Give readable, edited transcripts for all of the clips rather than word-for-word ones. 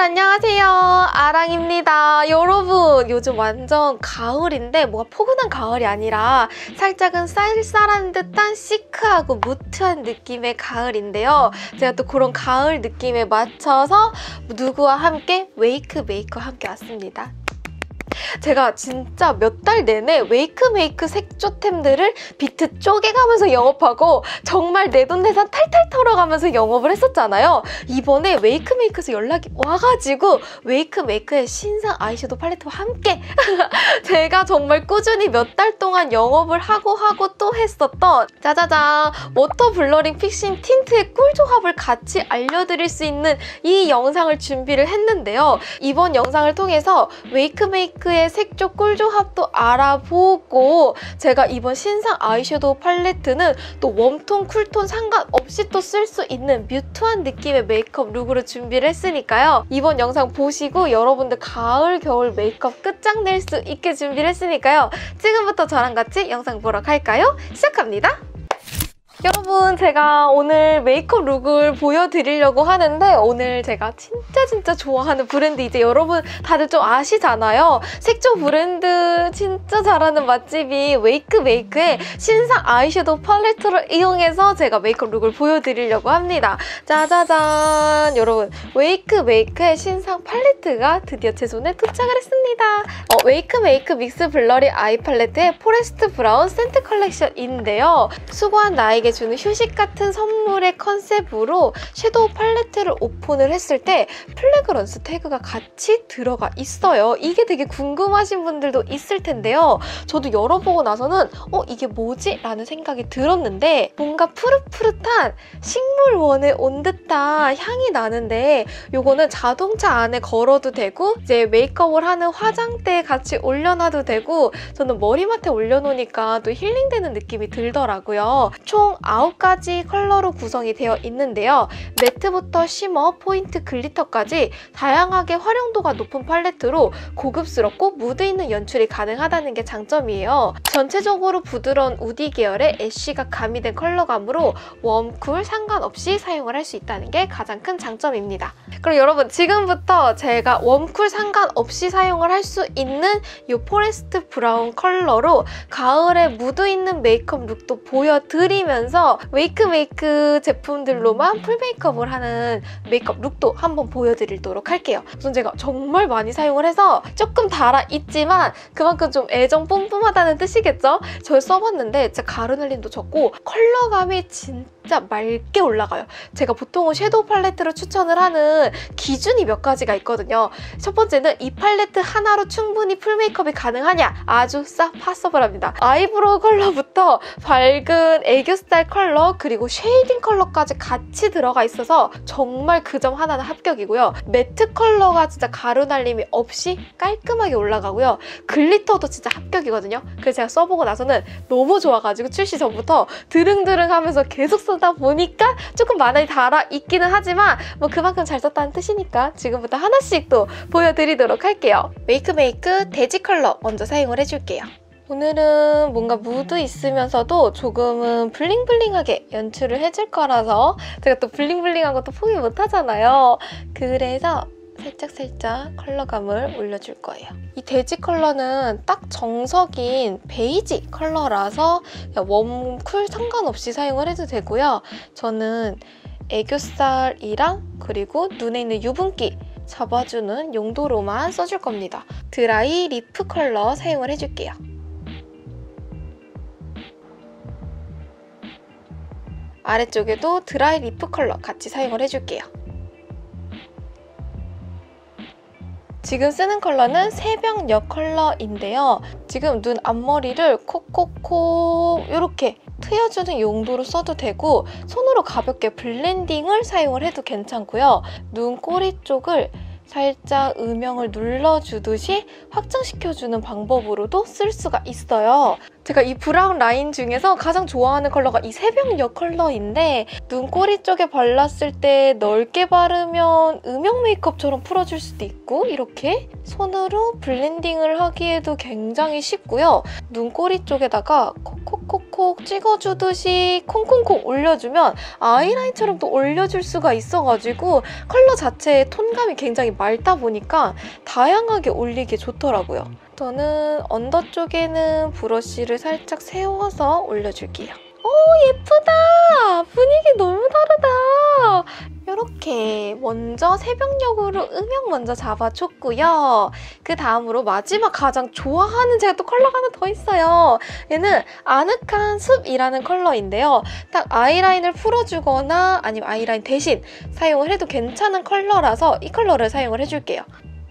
안녕하세요. 아랑입니다. 여러분, 요즘 완전 가을인데 뭐가 포근한 가을이 아니라 살짝은 쌀쌀한 듯한 시크하고 무트한 느낌의 가을인데요. 제가 또 그런 가을 느낌에 맞춰서 누구와 함께? 웨이크 메이크와 함께 왔습니다. 제가 진짜 몇 달 내내 웨이크메이크 색조템들을 비트 쪼개가면서 영업하고 정말 내돈내산 탈탈 털어가면서 영업을 했었잖아요. 이번에 웨이크메이크에서 연락이 와가지고 웨이크메이크의 신상 아이섀도우 팔레트와 함께 제가 정말 꾸준히 몇 달 동안 영업을 하고 또 했었던 짜자잔 워터 블러링 픽싱 틴트의 꿀조합을 같이 알려드릴 수 있는 이 영상을 준비를 했는데요. 이번 영상을 통해서 웨이크메이크의 색조 꿀조합도 알아보고 제가 이번 신상 아이섀도우 팔레트는 또 웜톤, 쿨톤 상관없이 또 쓸 수 있는 뮤트한 느낌의 메이크업 룩으로 준비를 했으니까요. 이번 영상 보시고 여러분들 가을, 겨울 메이크업 끝장낼 수 있게 준비를 했으니까요. 지금부터 저랑 같이 영상 보러 갈까요? 시작합니다. 여러분, 제가 오늘 메이크업 룩을 보여드리려고 하는데 오늘 제가 진짜 좋아하는 브랜드, 이제 여러분 다들 좀 아시잖아요. 색조 브랜드 진짜 잘하는 맛집이 웨이크메이크의 신상 아이섀도우 팔레트를 이용해서 제가 메이크업 룩을 보여드리려고 합니다. 짜자잔! 여러분, 웨이크메이크의 신상 팔레트가 드디어 제 손에 도착을 했습니다. 웨이크메이크 믹스 블러리 아이 팔레트의 포레스트 브라운 센트 컬렉션인데요. 수고한 나에게 주는 휴식 같은 선물의 컨셉으로 섀도우 팔레트를 오픈을 했을 때 플래그런스 태그가 같이 들어가 있어요. 이게 되게 궁금하신 분들도 있을 텐데요. 저도 열어보고 나서는 이게 뭐지? 라는 생각이 들었는데 뭔가 푸릇푸릇한 식물원에 온 듯한 향이 나는데 요거는 자동차 안에 걸어도 되고 이제 메이크업을 하는 화장대에 같이 올려놔도 되고 저는 머리맡에 올려놓으니까 또 힐링되는 느낌이 들더라고요. 총 9가지 컬러로 구성이 되어 있는데요. 매트부터 쉬머, 포인트, 글리터까지 다양하게 활용도가 높은 팔레트로 고급스럽고 무드 있는 연출이 가능하다는 게 장점이에요. 전체적으로 부드러운 우디 계열의 애쉬가 가미된 컬러감으로 웜, 쿨 상관없이 사용을 할 수 있다는 게 가장 큰 장점입니다. 그럼 여러분, 지금부터 제가 웜, 쿨 상관없이 사용을 할 수 있는 이 포레스트 브라운 컬러로 가을에 무드 있는 메이크업 룩도 보여드리면서 웨이크메이크 제품들로만 풀 메이크업을 하는 메이크업 룩도 한번 보여드리도록 할게요. 우선 제가 정말 많이 사용을 해서 조금 달아있지만 그만큼 좀 애정 뿜뿜하다는 뜻이겠죠? 저 써봤는데 진짜 가루날림도 적고 컬러감이 진짜 맑게 올라가요. 제가 보통은 섀도우 팔레트로 추천을 하는 기준이 몇 가지가 있거든요. 첫 번째는 이 팔레트 하나로 충분히 풀 메이크업이 가능하냐? 아주 싹 파서블합니다. 아이브로우 컬러부터 밝은 애교살 컬러 그리고 쉐이딩 컬러까지 같이 들어가 있어서 정말 그 점 하나는 합격이고요. 매트 컬러가 진짜 가루날림이 없이 깔끔하게 올라가고요. 글리터도 진짜 합격이거든요. 그래서 제가 써보고 나서는 너무 좋아가지고 출시 전부터 드릉드릉 하면서 계속 쓰다 보니까 조금 많이 달아있기는 하지만 뭐 그만큼 잘 썼다는 뜻이니까 지금부터 하나씩 또 보여드리도록 할게요. 웨이크메이크 돼지 컬러 먼저 사용을 해줄게요. 오늘은 뭔가 무드 있으면서도 조금은 블링블링하게 연출을 해줄 거라서 제가 또 블링블링한 것도 포기 못하잖아요. 그래서 살짝 컬러감을 올려줄 거예요. 이 돼지 컬러는 딱 정석인 베이지 컬러라서 웜, 쿨 상관없이 사용을 해도 되고요. 저는 애교살이랑 그리고 눈에 있는 유분기 잡아주는 용도로만 써줄 겁니다. 드라이 리프 컬러 사용을 해줄게요. 아래쪽에도 드라이 리프 컬러 같이 사용을 해줄게요. 지금 쓰는 컬러는 새벽녘 컬러인데요. 지금 눈 앞머리를 콕콕콕 이렇게 트여주는 용도로 써도 되고 손으로 가볍게 블렌딩을 사용을 해도 괜찮고요. 눈 꼬리 쪽을 살짝 음영을 눌러주듯이 확장시켜주는 방법으로도 쓸 수가 있어요. 제가 이 브라운 라인 중에서 가장 좋아하는 컬러가 이 새벽녘 컬러인데 눈꼬리 쪽에 발랐을 때 넓게 바르면 음영 메이크업처럼 풀어줄 수도 있고 이렇게 손으로 블렌딩을 하기에도 굉장히 쉽고요. 눈꼬리 쪽에다가 콕콕콕콕 찍어주듯이 콩콩콩 올려주면 아이라인처럼 또 올려줄 수가 있어가지고 컬러 자체의 톤감이 굉장히 맑다 보니까 다양하게 올리기 좋더라고요. 저는 언더 쪽에는 브러쉬를 살짝 세워서 올려줄게요. 오, 예쁘다! 분위기 너무 다르다! 이렇게 먼저 새벽녘으로 음영 먼저 잡아줬고요. 그 다음으로 마지막 가장 좋아하는 제가 또 컬러가 하나 더 있어요. 얘는 아늑한 숲이라는 컬러인데요. 딱 아이라인을 풀어주거나 아니면 아이라인 대신 사용을 해도 괜찮은 컬러라서 이 컬러를 사용을 해줄게요.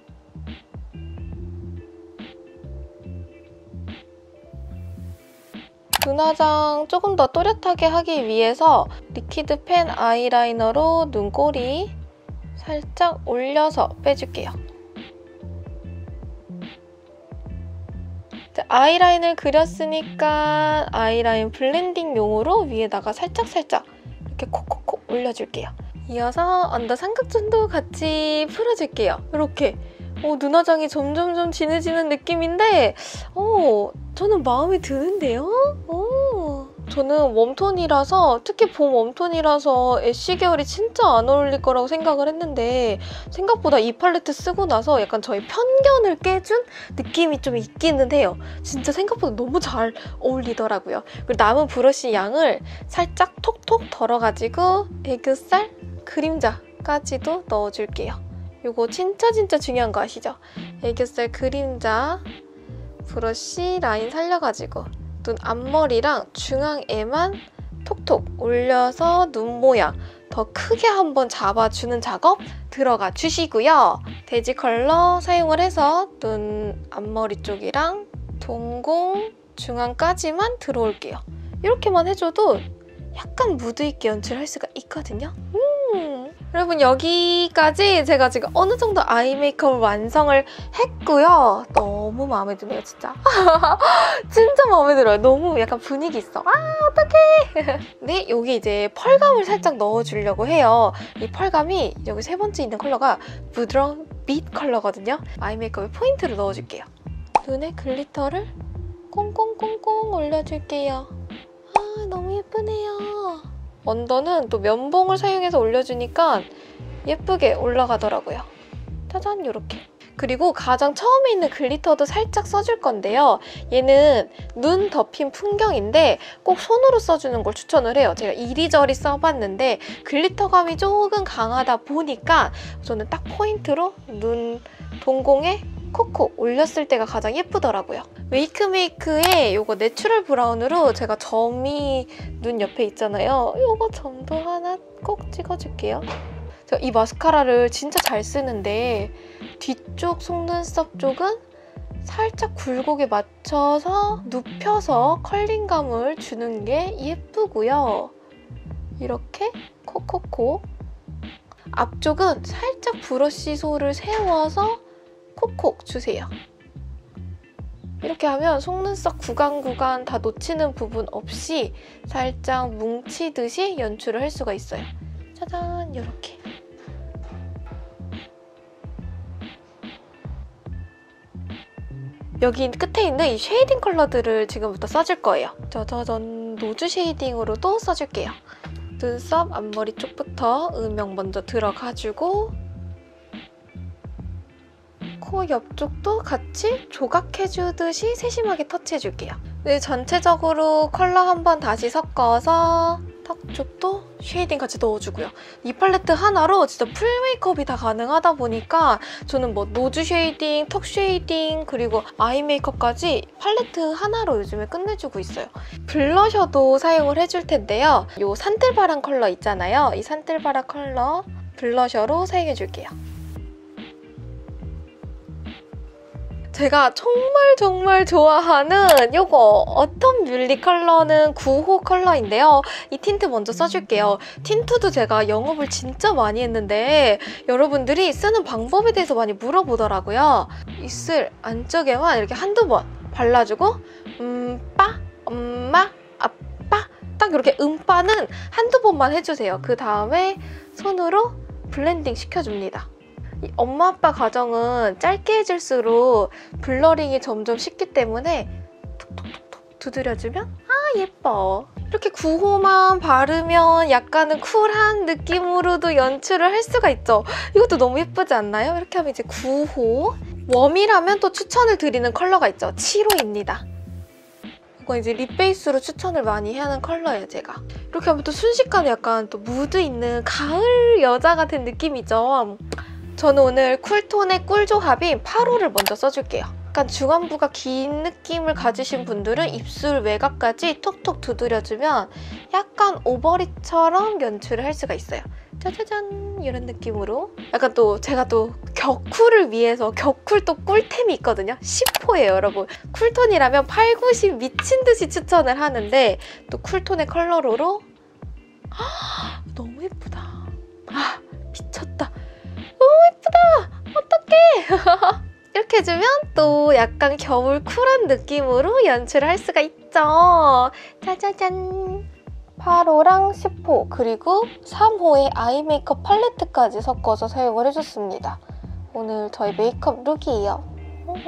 눈화장 조금 더 또렷하게 하기 위해서 리퀴드 펜 아이라이너로 눈꼬리 살짝 올려서 빼줄게요. 아이라인을 그렸으니까 아이라인 블렌딩용으로 위에다가 살짝살짝 이렇게 콕콕콕 올려줄게요. 이어서 언더 삼각존도 같이 풀어줄게요. 이렇게 눈화장이 점점점 진해지는 느낌인데 저는 마음에 드는데요? 저는 웜톤이라서 특히 봄 웜톤이라서 애쉬 계열이 진짜 안 어울릴 거라고 생각을 했는데 생각보다 이 팔레트 쓰고 나서 약간 저의 편견을 깨준 느낌이 좀 있기는 해요. 진짜 생각보다 너무 잘 어울리더라고요. 그리고 남은 브러쉬 양을 살짝 톡톡 덜어가지고 애교살 그림자까지도 넣어줄게요. 이거 진짜 중요한 거 아시죠? 애교살 그림자 브러쉬 라인 살려가지고 눈 앞머리랑 중앙에만 톡톡 올려서 눈 모양 더 크게 한번 잡아주는 작업 들어가 주시고요. 베이지 컬러 사용을 해서 눈 앞머리 쪽이랑 동공 중앙까지만 들어올게요. 이렇게만 해줘도 약간 무드 있게 연출할 수가 있거든요. 여러분 여기까지 제가 지금 어느 정도 아이 메이크업을 완성을 했고요. 너무 마음에 드네요, 진짜. 진짜 마음에 들어요. 너무 약간 분위기 있어. 어떡해. 네, 여기 이제 펄감을 살짝 넣어주려고 해요. 이 펄감이 여기 세 번째 있는 컬러가 부드러운 빛 컬러거든요. 아이 메이크업에 포인트를 넣어줄게요. 눈에 글리터를 꽁꽁꽁꽁 올려줄게요. 너무 예쁘네요. 언더는 또 면봉을 사용해서 올려주니까 예쁘게 올라가더라고요. 짜잔, 이렇게. 그리고 가장 처음에 있는 글리터도 살짝 써줄 건데요. 얘는 눈 덮인 풍경인데 꼭 손으로 써주는 걸 추천을 해요. 제가 이리저리 써봤는데 글리터감이 조금 강하다 보니까 저는 딱 포인트로 눈 동공에 콕콕 올렸을 때가 가장 예쁘더라고요. 웨이크메이크의 이거 내추럴 브라운으로 제가 점이 눈 옆에 있잖아요. 이거 점도 하나 꼭 찍어줄게요. 제가 이 마스카라를 진짜 잘 쓰는데 뒤쪽 속눈썹 쪽은 살짝 굴곡에 맞춰서 눕혀서 컬링감을 주는 게 예쁘고요. 이렇게 콕콕콕. 앞쪽은 살짝 브러쉬 솔을 세워서 콕콕 주세요. 이렇게 하면 속눈썹 구간 다 놓치는 부분 없이 살짝 뭉치듯이 연출을 할 수가 있어요. 짜잔, 이렇게. 여기 끝에 있는 이 쉐이딩 컬러들을 지금부터 써줄 거예요. 짜자잔, 노즈 쉐이딩으로도 써줄게요. 눈썹 앞머리 쪽부터 음영 먼저 들어가주고 코 옆쪽도 같이 조각해주듯이 세심하게 터치해줄게요. 네, 전체적으로 컬러 한번 다시 섞어서 턱 쪽도 쉐이딩 같이 넣어주고요. 이 팔레트 하나로 진짜 풀 메이크업이 다 가능하다 보니까 저는 뭐 노즈 쉐이딩, 턱 쉐이딩, 그리고 아이 메이크업까지 팔레트 하나로 요즘에 끝내주고 있어요. 블러셔도 사용을 해줄 텐데요. 이 산뜰바람 컬러 있잖아요. 이 산뜰바람 컬러 블러셔로 사용해줄게요. 제가 정말 좋아하는 요거 어텀 뮬리 컬러는 9호 컬러인데요. 이 틴트 먼저 써줄게요. 틴트도 제가 영업을 진짜 많이 했는데 여러분들이 쓰는 방법에 대해서 많이 물어보더라고요. 입술 안쪽에만 이렇게 한두 번 발라주고 빠, 엄마, 아빠 딱 이렇게 음빠는 한두 번만 해주세요. 그 다음에 손으로 블렌딩 시켜줍니다. 이 엄마 아빠 가정은 짧게 해줄수록 블러링이 점점 쉽기 때문에 톡톡톡톡 두드려주면 아 예뻐. 이렇게 9호만 바르면 약간은 쿨한 느낌으로도 연출을 할 수가 있죠. 이것도 너무 예쁘지 않나요? 이렇게 하면 이제 9호. 웜이라면 또 추천을 드리는 컬러가 있죠. 7호입니다. 이건 이제 립 베이스로 추천을 많이 하는 컬러예요, 제가. 이렇게 하면 또 순식간에 약간 또 무드 있는 가을 여자 같은 느낌이죠. 저는 오늘 쿨톤의 꿀조합인 8호를 먼저 써줄게요. 약간 중안부가 긴 느낌을 가지신 분들은 입술 외곽까지 톡톡 두드려주면 약간 오버립처럼 연출을 할 수가 있어요. 짜자잔 이런 느낌으로. 약간 또 제가 또 격쿨을 위해서 격쿨 또 꿀템이 있거든요. 10호예요, 여러분. 쿨톤이라면 8, 90 미친 듯이 추천을 하는데 또 쿨톤의 컬러로로 너무 예쁘다. 아 미쳤다. 너무 예쁘다. 어떡해. 이렇게 해주면 또 약간 겨울 쿨한 느낌으로 연출을 할 수가 있죠. 짜자잔. 8호랑 10호 그리고 3호의 아이 메이크업 팔레트까지 섞어서 사용을 해줬습니다. 오늘 저의 메이크업 룩이에요.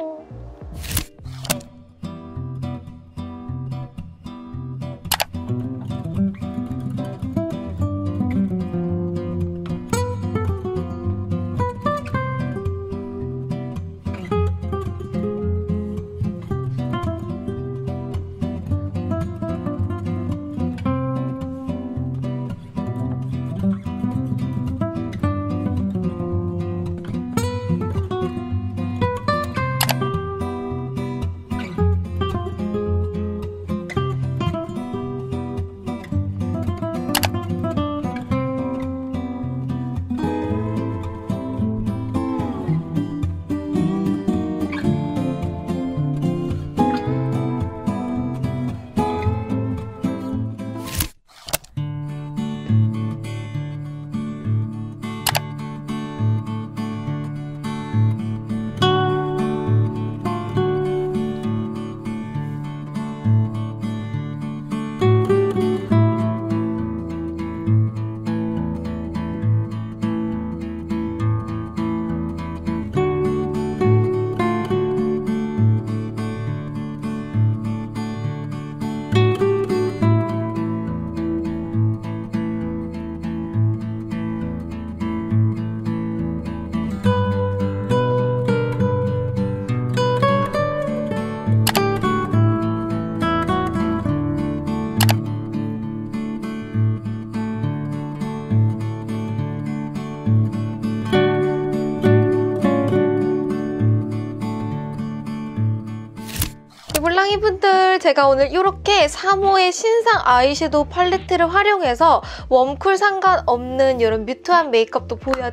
몰랑이 분들, 제가 오늘 이렇게 3호의 신상 아이섀도우 팔레트를 활용해서 웜쿨 상관없는 이런 뮤트한 메이크업도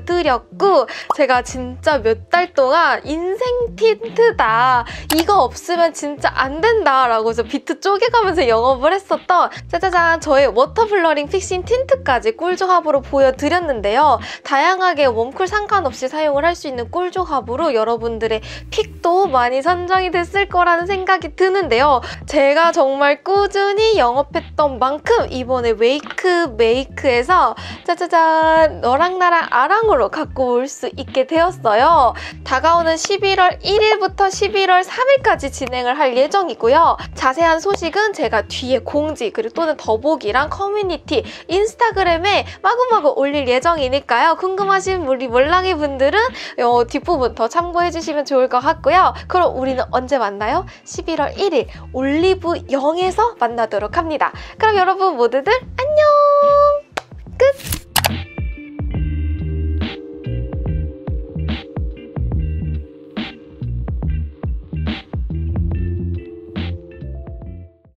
보여드렸고, 제가 진짜 몇 달 동안 인생 틴트다, 이거 없으면 진짜 안 된다 라고 저 비트 쪼개가면서 영업을 했었던 짜자잔 저의 워터 블러링 픽싱 틴트까지 꿀조합으로 보여드렸는데요. 다양하게 웜쿨 상관없이 사용을 할 수 있는 꿀조합으로 여러분들의 픽도 많이 선정이 됐을 거라는 생각이 드는데요. 제가 정말 꾸준히 영업했던 만큼 이번에 웨이크 메이크에서 짜자잔 너랑 나랑 아랑으로 갖고 올 수 있게 되었어요. 다가오는 11월 1일부터 11월 3일까지 진행을 할 예정이고요. 자세한 소식은 제가 뒤에 공지 그리고 또는 더보기랑 커뮤니티, 인스타그램에 마구마구 올릴 예정이니까요. 궁금하신 우리 몰랑이 분들은 뒷부분 더 참고해주시면 좋을 것 같고요. 그럼 우리는 언제 만나요? 11월 1일 올리브 영에서 만나도록 합니다. 그럼 여러분 모두들 안녕! 끝!